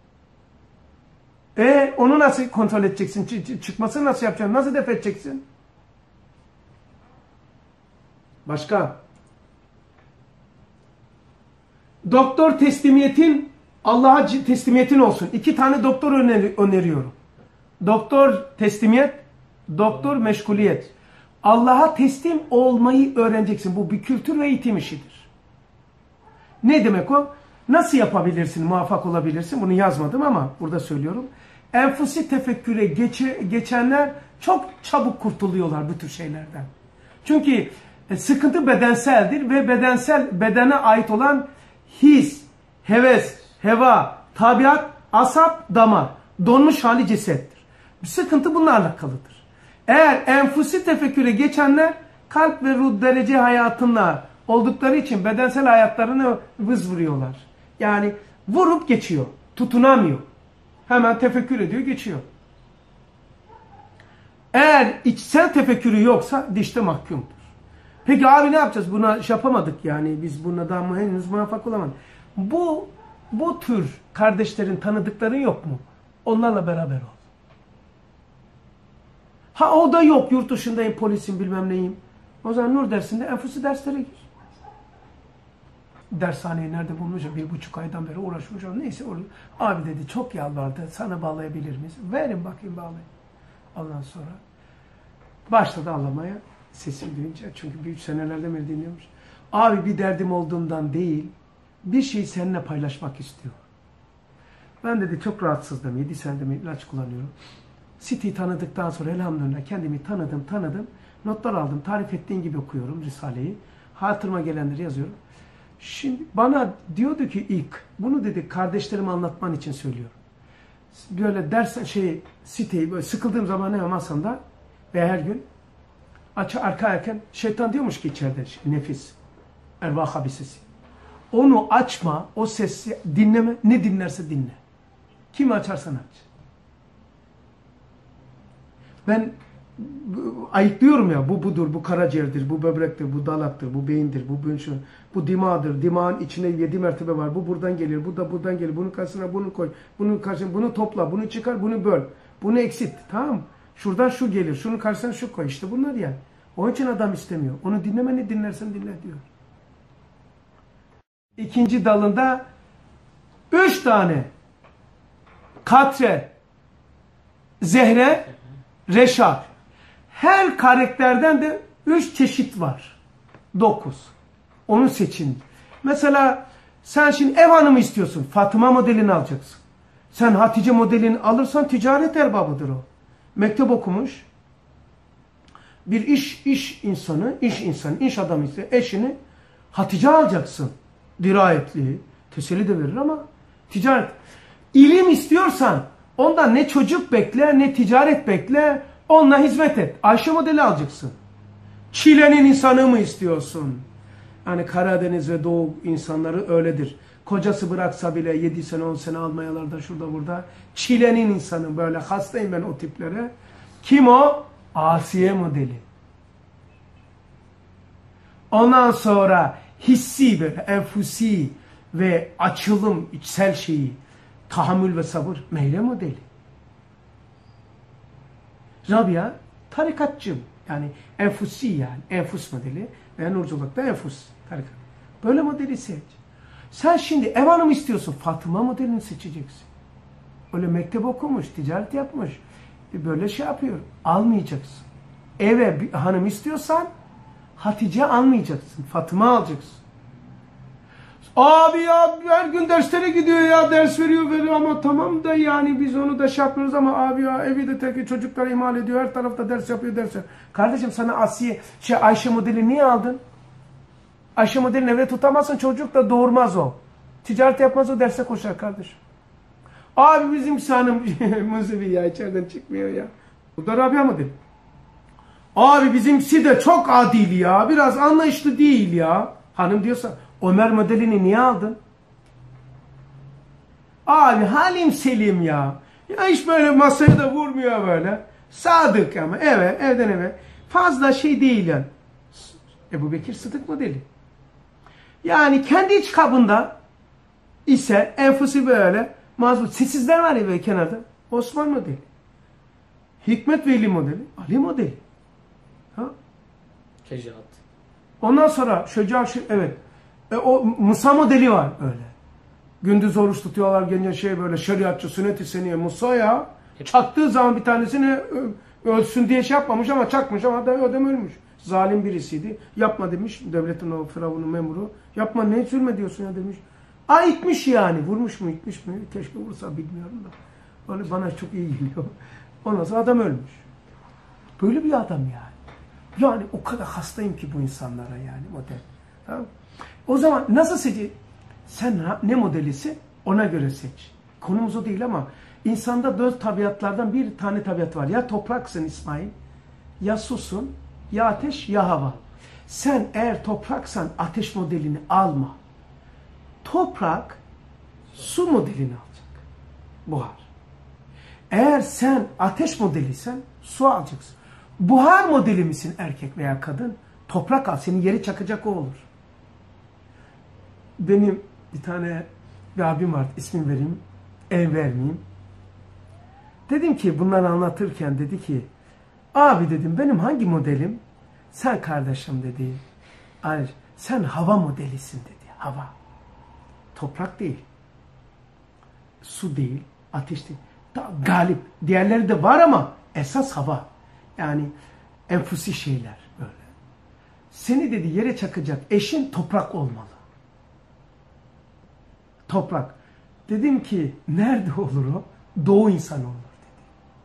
[SPEAKER 1] Onu nasıl kontrol edeceksin? Çıkmasını nasıl yapacaksın? Nasıl def edeceksin? Başka? Doktor teslimiyetin, Allah'a teslimiyetin olsun. 2 tane doktor öneriyorum. Doktor teslimiyet, doktor meşguliyet. Allah'a teslim olmayı öğreneceksin. Bu bir kültür ve eğitim işidir. Ne demek o? Nasıl yapabilirsin, muvaffak olabilirsin? Bunu yazmadım ama burada söylüyorum. Enfusi tefekküre geçenler çok çabuk kurtuluyorlar bu tür şeylerden. Çünkü sıkıntı bedenseldir ve bedene ait olan his, heves, heva, tabiat, asap, damar, donmuş hali cesettir. Sıkıntı bununla alakalıdır. Eğer enfusi tefekküre geçenler kalp ve ruh derece hayatında oldukları için bedensel hayatlarını vız vuruyorlar. Yani vurup geçiyor, tutunamıyor. Hemen tefekkür ediyor, geçiyor. Eğer içsel tefekkürü yoksa dişte mahkumdur. Peki abi ne yapacağız? Buna yapamadık yani. Biz buna daha henüz muvaffak olamadık. Bu tür kardeşlerin, tanıdıkların yok mu? Onlarla beraber ol. Ha o da yok. Yurt dışındayım, polisim bilmem neyim. O zaman nur dersinde enfusi derslere gir. Dershaneyi nerede bulmuş? 1,5 aydan beri uğraşmış. Neyse abi dedi çok yalvardı. Sana bağlayabilir miyiz? Verin bakayım bağlayın. Ondan sonra başladı ağlamaya. Sesim duyunca. Çünkü büyük senelerden beri dinliyormuş. Abi bir derdim olduğundan değil. Bir şeyi seninle paylaşmak istiyor. Ben dedi çok rahatsızdım. 7 senedir ilaç kullanıyorum. City'yi tanıdıktan sonra elhamdülillah kendimi tanıdım. Notlar aldım. Tarif ettiğin gibi okuyorum Risale'yi. Hatırıma gelenleri yazıyorum. Şimdi bana diyordu ki ilk, bunu dedi kardeşlerime anlatman için söylüyorum. Böyle ders City'yi böyle sıkıldığım zaman hemen masamda ve her gün arka şeytan diyormuş ki içeride nefis, ervah habisesi. Onu açma, o sesi dinleme, ne dinlerse dinle. Kimi açarsan aç. Ben ayıklıyorum ya, bu budur, bu karaciğerdir, bu böbrektir, bu dalaktır, bu beyindir, bu bünşün, bu dimağdır, dimağın içinde 7 mertebe var, bu buradan gelir, bu da buradan gelir, bunun karşısına bunu koy, bunun karşısına bunu topla, bunu çıkar, bunu böl, bunu eksit, tamam mı? Şuradan şu gelir, şunun karşısına şu koy, işte bunlar yani. Onun için adam istemiyor. Onu dinleme, ne dinlersen dinle diyor. İkinci dalında 3 tane katre, zehre, reşat. Her karakterden de 3 çeşit var. 9. Onu seçin. Mesela sen şimdi ev hanımı istiyorsun. Fatıma modelini alacaksın. Sen Hatice modelini alırsan ticaret erbabıdır o. Mektep okumuş. Bir iş adamı ise eşini Hatice alacaksın. Dirayetli, teselli de verir ama ticaret. İlim istiyorsan ondan ne çocuk bekle ne ticaret bekle, onunla hizmet et. Ayşe modeli alacaksın. Çilenin insanı mı istiyorsun? Yani Karadeniz ve Doğu insanları öyledir. Kocası bıraksa bile 7 sene 10 sene almayalarda şurada burada. Çilenin insanı, böyle hastayım ben o tiplere. Kim o? Asiye modeli. Ondan sonra hissi böyle enfusi ve açılım, içsel şeyi, tahammül ve sabır, Meyle modeli. Rabia tarikatçı, yani enfusi, yani enfus modeli ve nurculukta enfus tarikat. Böyle modeli seç. Sen şimdi ev hanımı istiyorsun, Fatıma modelini seçeceksin. Öyle mektep okumuş, ticaret yapmış, böyle şey yapıyor. Almayacaksın. Eve bir hanım istiyorsan Hatice almayacaksın, Fatıma alacaksın. Abi ya her gün derslere gidiyor ya, ders veriyor ama tamam da yani biz onu da şey yapmıyoruz ama abi ya evi de tek çocuklara ihmal ediyor, her tarafta ders yapıyor. Kardeşim sana Ayşe modeli niye aldın? Ayşe modelini eve tutamazsın, çocuk da doğurmaz o. Ticaret yapmaz o, derse koşar kardeşim. Abi bizim hanım muzivi ya, içeriden çıkmıyor ya. Bu da Rabia modeli. Abi bizimsi de çok adil ya, biraz anlayışlı değil ya. Hanım diyorsa Ömer modelini niye aldın? Abi halim selim ya. Ya hiç böyle masaya da vurmuyor böyle. Sadık ama evden eve. Fazla şey değil yani. Ebu Bekir Sıddık modeli. Yani kendi iç kabında ise enfusi böyle mazbut. Sessizler var ya böyle kenarda. Osman modeli. Hikmet Veli modeli. Ali modeli. Ha?
[SPEAKER 2] Kecaat.
[SPEAKER 1] Ondan sonra evet. O Musa modeli var öyle. Gündüz oruç tutuyorlar, gece böyle şeriatçı, sünnet-i seniye Musa ya. Çaktığı zaman bir tanesini ölsün diye şey yapmamış ama çakmış ama adam ölmüş. Zalim birisiydi. Yapma demiş devletin o Firavun'un memuru. Yapma ne zulme diyorsun ya demiş. İtmiş yani. Vurmuş mu itmiş mi? Keşke vursa bilmiyorum da. Öyle bana çok iyi geliyor. Ondan sonra adam ölmüş. Böyle bir adam yani. Yani o kadar hastayım ki bu insanlara yani model. Tamam. O zaman nasıl seçecek? Sen ne modelisi? Ona göre seç. Konumuz o değil ama insanda 4 tabiatlardan bir tane tabiat var. Ya topraksın İsmail, ya susun, ya ateş, ya hava. Sen eğer topraksan ateş modelini alma. Toprak su modelini alacak. Buhar. Eğer sen ateş modeliysen su alacaksın. Buhar modeli misin erkek veya kadın? Toprak al. Senin yeri çakacak o olur. Benim bir tane bir abim vardı. İsmini vereyim. Ev vermeyeyim. Dedim ki bunları anlatırken dedi ki abi dedim benim hangi modelim? Sen kardeşim dedi. Hayır. Sen hava modelisin dedi. Hava. Toprak değil. Su değil. Ateş değil. Galip. Diğerleri de var ama esas hava. Yani enfusi şeyler böyle. Seni dedi yere çakacak eşin toprak olmalı. Toprak. Dedim ki nerede olur o? Doğu insanı olur dedi.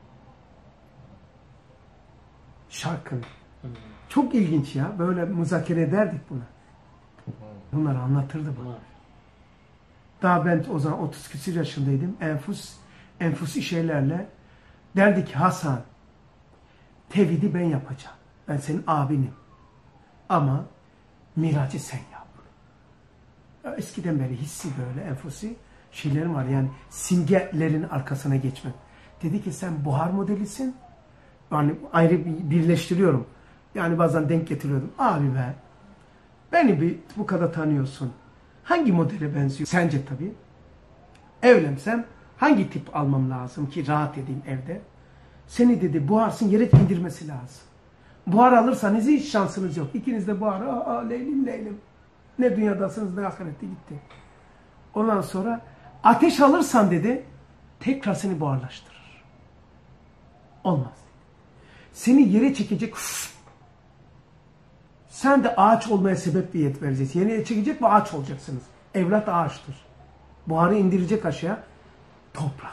[SPEAKER 1] Şarkın. Çok ilginç ya. Böyle müzakere ederdik buna. Bunları anlatırdı bana. Daha ben o zaman 30 küsur yaşındaydım. Enfusi şeylerle derdi ki Hasan tevhidi ben yapacağım. Ben senin abinim. Ama miracı sen yap. Eskiden beri hissi böyle enfusi şeylerim var. Yani simgelerin arkasına geçmek. Dedi ki sen buhar modelisin. Yani ayrı birleştiriyorum. Yani bazen denk getiriyordum. Abi be beni bu kadar tanıyorsun. Hangi modele benziyor? Sence tabii. Evlensem hangi tip almam lazım ki rahat edeyim evde? Seni dedi buharsın yere indirmesi lazım. Buhar alırsanız hiç şansınız yok. İkiniz de buhar. Leylim leylim. Ne dünyadasınız ne ahirette gitti. Ondan sonra ateş alırsan dedi tekrar seni buharlaştırır. Olmaz. Seni yere çekecek. Sen de ağaç olmaya sebebiyet vereceksin. Yere çekecek ve ağaç olacaksınız. Evlat ağaçtır. Buharı indirecek aşağı. Toprak.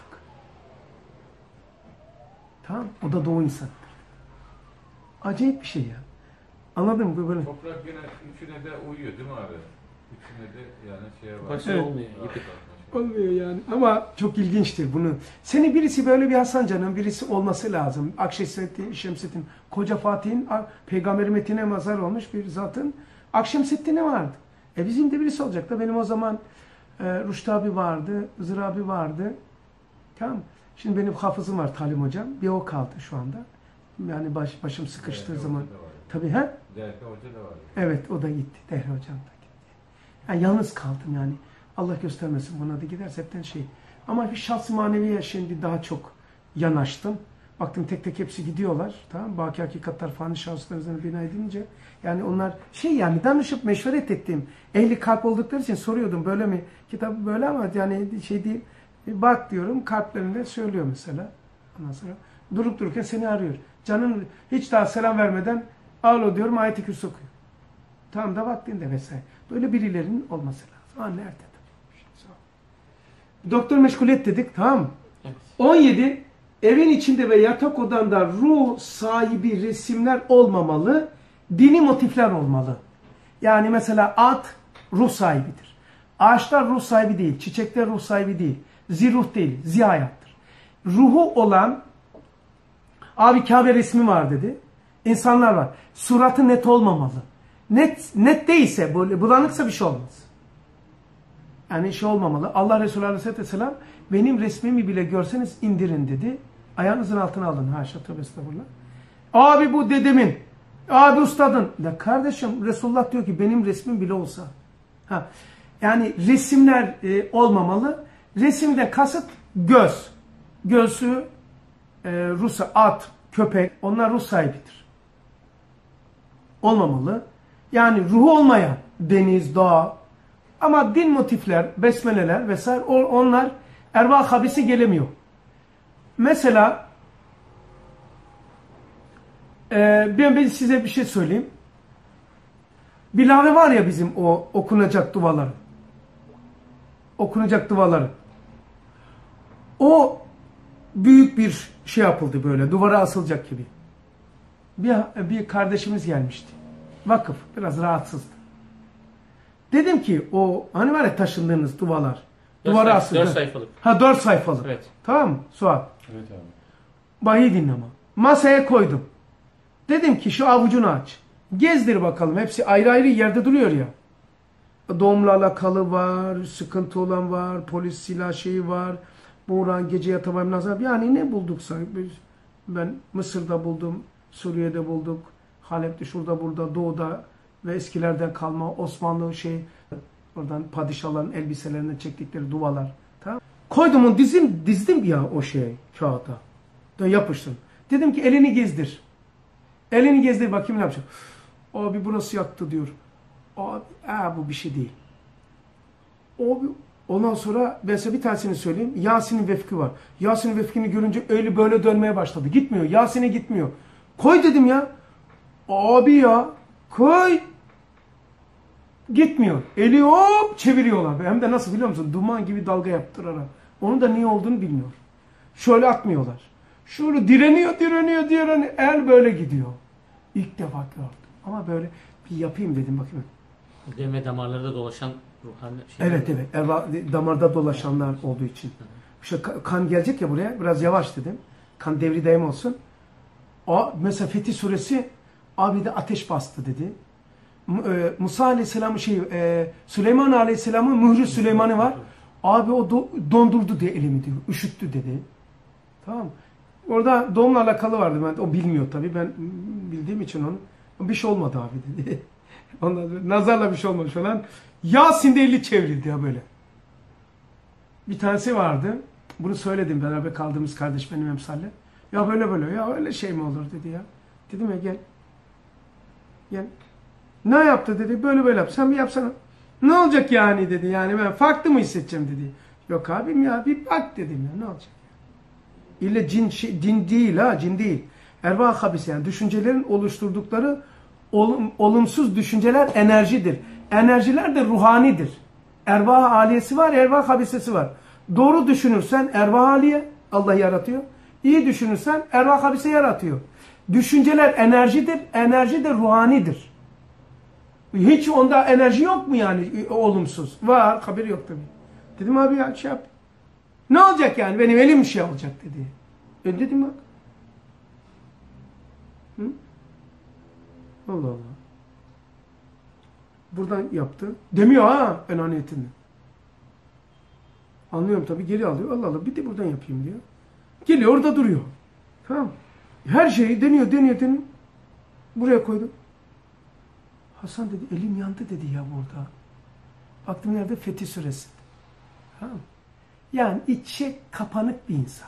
[SPEAKER 1] Tamam. O da doğu insanıdır. Acayip bir şey ya. Anladın mı? Böyle.
[SPEAKER 3] Toprak yine üçüne de uyuyor değil mi abi? Üçüne de yani şeye var.
[SPEAKER 2] Başka
[SPEAKER 1] Evet.
[SPEAKER 2] olmuyor.
[SPEAKER 1] Olmuyor yani. Ama çok ilginçtir bunu. Senin birisi böyle bir Hasan Can'ın birisi olması lazım. Akşemseddin, Şemseddin, Koca Fatih'in Peygamber Metin'e mazhar olmuş bir zatın Akşemseddin'e vardı. Bizim de birisi olacak da benim o zaman Rüştü abi vardı, Hızır abi vardı. Tamam. Şimdi benim hafızım var Talim hocam. Bir o kaldı şu anda. Yani başım sıkıştığı zaman. Tabii ha?
[SPEAKER 3] Dehri Hoca da var.
[SPEAKER 1] Evet o da gitti. Dehri hocam da gitti. Yani yalnız kaldım yani. Allah göstermesin buna da giderse hepten şey. Ama bir şahs maneviye şimdi daha çok yanaştım. Baktım tek tek hepsi gidiyorlar. Tamam. Baki hakikatler fani şahıslar üzerine bina edince. Yani onlar yani danışıp meşveret ettiğim ehli kalp oldukları için soruyordum böyle mi? Kitabı böyle ama yani şey değil. Bak diyorum kalplerinde söylüyor mesela. Ondan sonra durup dururken seni arıyor. Canın hiç daha selam vermeden alo diyorum ayet-i kürsü okuyor. Tam da vaktinde vesaire. Böyle birilerinin olması lazım. Nerede? Doktor meşguliyet dedik, tamam mı?
[SPEAKER 2] Evet.
[SPEAKER 1] 17. Evin içinde ve yatak odanda ruh sahibi resimler olmamalı. Dini motifler olmalı. Yani mesela at ruh sahibidir. Ağaçlar ruh sahibi değil. Çiçekler ruh sahibi değil. Ziruh değil. Zihayattır. Ruhu olan abi Kabe resmi var dedi. İnsanlar var. Suratı net olmamalı. Net değilse, böyle bulanıksa bir şey olmaz. Yani şey olmamalı. Allah Resulü Aleyhisselatü Vesselam benim resmimi bile görseniz indirin dedi. Ayağınızın altına alın. Haşa tövbe estağfurullah. Abi bu dedemin. Abi ustadın. Da kardeşim Resulullah diyor ki benim resmim bile olsa. Ha. Yani resimler olmamalı. Resimden kasıt göz. Gözü Rus at, köpek onlar ruh sahibidir. Olmamalı. Yani ruhu olmayan deniz, dağ ama din motifler, besmeleler vesaire onlar ervah habise gelemiyor. Mesela ben size bir şey söyleyeyim. Bilave var ya bizim o okunacak duaları. Okunacak duaları. O büyük bir şey yapıldı böyle. Duvara asılacak gibi. Bir kardeşimiz gelmişti. Vakıf. Biraz rahatsızdı. Dedim ki o hani var ya taşındığınız dualar. Duvara asıldı.
[SPEAKER 2] 4 sayfalık.
[SPEAKER 1] Ha 4 sayfalık.
[SPEAKER 2] Evet.
[SPEAKER 1] Tamam mı? Suat.
[SPEAKER 3] Evet abi.
[SPEAKER 1] Bayi dinleme. Masaya koydum. Dedim ki şu avucunu aç. Gezdir bakalım. Hepsi ayrı ayrı yerde duruyor ya. Doğumla alakalı var, sıkıntı olan var, polis silah şeyi var, buğran, gece yatamayım nazar. Yani ne bulduksa. Ben Mısır'da buldum, Suriye'de bulduk, Halep'te, şurada, burada, Doğu'da ve eskilerden kalma Osmanlı oradan padişahların elbiselerinden çektikleri duvalar. Tamam. Koydum onu dizdim ya o kağıda. Da yapıştım. Dedim ki elini gezdir. Elini gezdir bakayım ne yapacak. Abi burası yaktı diyor. Abi bu bir şey değil. Ondan sonra ben size bir tanesini söyleyeyim. Yasin'in vefki var. Yasin'in vefkini görünce öyle böyle dönmeye başladı. Gitmiyor. Yasin'e gitmiyor. Koy dedim ya. Abi ya. Koy. Gitmiyor. Eli hop çeviriyorlar. Hem de nasıl biliyor musun? Duman gibi dalga yaptırarak. Onun da niye olduğunu bilmiyor. Şöyle atmıyorlar. Şöyle direniyor. El böyle gidiyor. İlk defa gördüm. Ama böyle bir yapayım dedim bakayım.
[SPEAKER 2] Deme damarlarda dolaşan ruhani şey.
[SPEAKER 1] Evet. Damarda dolaşanlar olduğu için. İşte kan gelecek ya buraya. Biraz yavaş dedim. Kan devri daim olsun. Mesela Fetih Suresi abi de ateş bastı dedi. Musa Aleyhisselam'ın Süleyman Aleyhisselam'ın mührü Süleyman'ı var. Abi o dondurdu diye elimi diyor. Üşüttü dedi. Tamam. Orada doğumla alakalı vardı. O bilmiyor tabii. Ben bildiğim için onu. Bir şey olmadı abi dedi. Ondan sonra, nazarla bir şey olmamış falan. Yasin'de eli çevrildi ya böyle. Bir tanesi vardı. Bunu söyledim beraber kaldığımız kardeş benim emsalle. Ya böyle ya öyle şey mi olur dedi ya. Dedim ya gel. Ne yaptı dedi. Böyle yap. Sen bir yapsana. Ne olacak yani dedi. Yani ben farklı mı hissedeceğim dedi. Yok abim ya bir bak dedim ya ne olacak. İlle cin değil ha cin değil. Ervah habis yani düşüncelerin oluşturdukları olumsuz düşünceler enerjidir. Enerjiler de ruhanidir. Ervah aliyesi var, ervah habisesi var. Doğru düşünürsen ervah aliye Allah yaratıyor. İyi düşünürsen ervah habise yaratıyor. Düşünceler enerjidir, enerji de ruhanidir. Hiç onda enerji yok mu yani olumsuz? Var, haberi yok tabii. Dedim abi ya şey yap. Ne olacak yani benim elim şey olacak dedi. Dedim bak. Hı? Allah Allah. Buradan yaptı. Demiyor ha enaniyetini. Anlıyorum tabii geri alıyor. Allah Allah bir de buradan yapayım diyor. Geliyor orada duruyor. Tamam. Her şeyi deniyor. Buraya koydum. Hasan dedi elim yandı dedi ya burada. Baktım yerde Fetih Suresi. Tamam. Yani içe kapanık bir insan.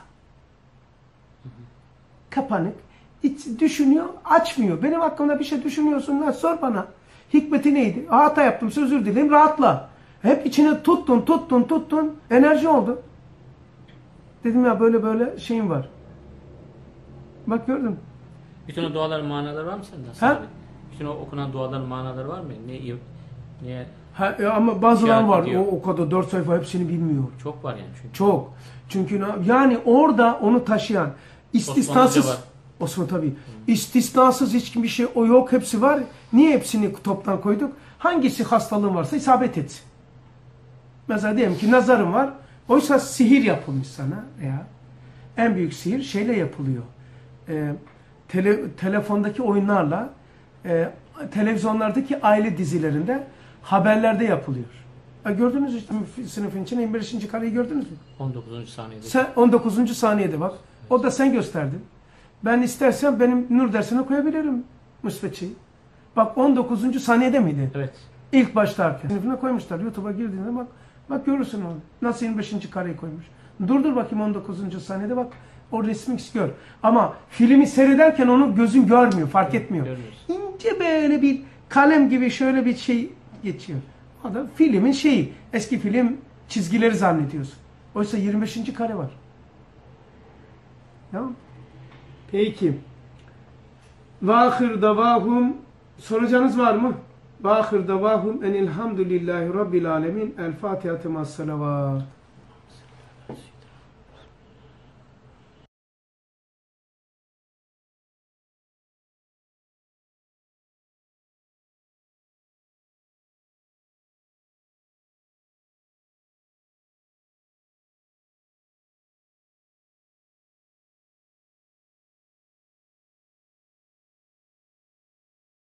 [SPEAKER 1] Kapanık. Düşünüyor, açmıyor. Benim hakkımda bir şey düşünüyorsun. Sor bana. Hikmeti neydi? Hata yaptım, özür dilerim, rahatla. Hep içine tuttun. Enerji oldu. Dedim ya böyle şeyim var. Bak gördün.
[SPEAKER 2] Bütün o duaların manaları var mı sende? Ha? Bütün o okunan duaların manaları var mı? Niye?
[SPEAKER 1] Ama bazıları var. O kadar 4 sayfa hepsini bilmiyor.
[SPEAKER 2] Çok var yani çünkü.
[SPEAKER 1] Çok. Çünkü yani orada onu taşıyan istisnasız Osman tabii. İstisnasız hiçbir şey o yok. Hepsi var. Niye hepsini toptan koyduk? Hangisi hastalığın varsa isabet etsin. Mesela diyelim ki nazarın var. Oysa sihir yapılmış sana veya en büyük sihir şeyle yapılıyor. Telefondaki oyunlarla televizyonlardaki aile dizilerinde haberlerde yapılıyor. Gördünüz işte sınıfın içine 25. kareyi gördünüz mü?
[SPEAKER 2] 19. saniyede.
[SPEAKER 1] 19. saniyede bak. O da sen gösterdin. Ben istersem benim nur dersine koyabilirim. müsvedçeyi. Bak 19. saniyede miydi?
[SPEAKER 2] Evet.
[SPEAKER 1] İlk başlarken. Sınıfına koymuşlar. YouTube'a girdiğinde bak görürsün onu. Nasıl 25. kareyi koymuş. Durdur bakayım 19. saniyede bak. O resmi gör. Ama filmi seyrederken onu gözün görmüyor, fark etmiyor.
[SPEAKER 2] Görmüyoruz.
[SPEAKER 1] İnce böyle bir kalem gibi şöyle bir şey geçiyor. O da filmin şeyi. Eski film çizgileri zannediyorsun. Oysa 25. kare var. Tamam. Peki. Ve ahir davahum, soracağınız var mı? Ve ahir davahum enilhamdülillahi rabbil alemin. El Fatiha'tı ma'as salavat.